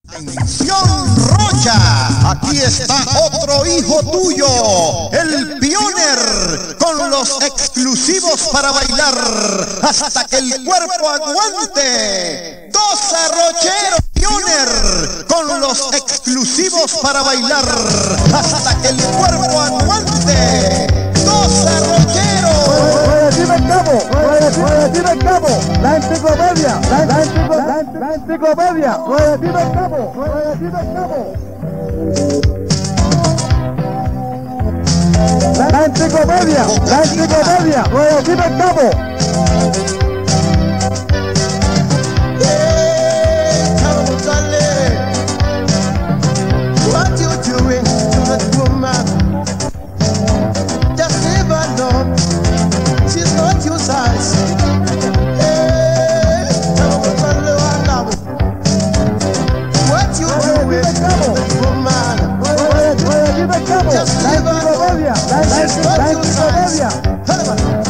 Atención, Rocha, aquí está otro hijo tuyo, el Pioner, con los exclusivos para bailar hasta que el cuerpo aguante. Dos arrocheros, Pioner, con los exclusivos para bailar hasta que el cuerpo aguante. Dos arrocheros. Ruedecito en cabo, la enciclopedia, la enciclopedia, ruedecito en cabo, ruedecito en cabo. La enciclopedia, ruedecito en cabo. What you doing to that woman? Just leave her alone. She's not your size. Hey, what you doing to that woman? Just leave her alone. She's not your size.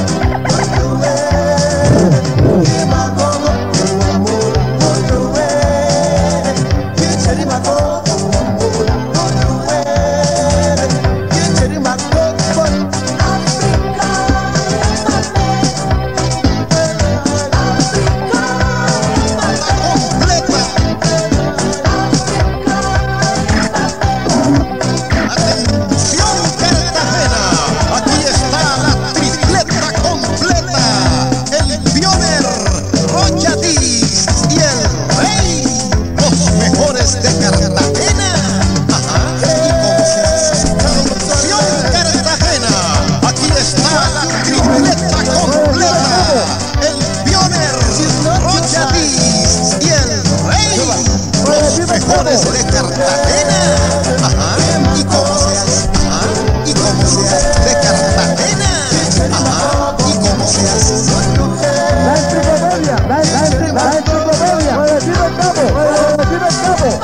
Mejores de Cartagena, ajá, y como seas, ajá, y como seas de Cartagena, ajá, y como seas. La enciclopedia, ruedecito en cabo.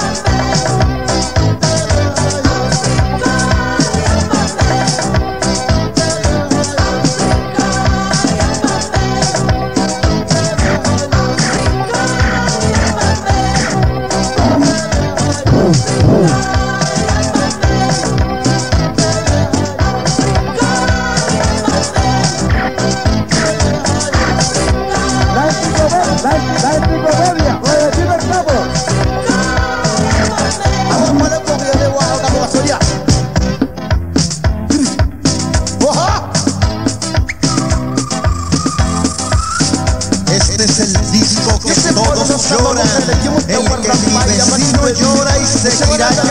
Este es el disco que todos lloran, el que mi vecino llora y seguirá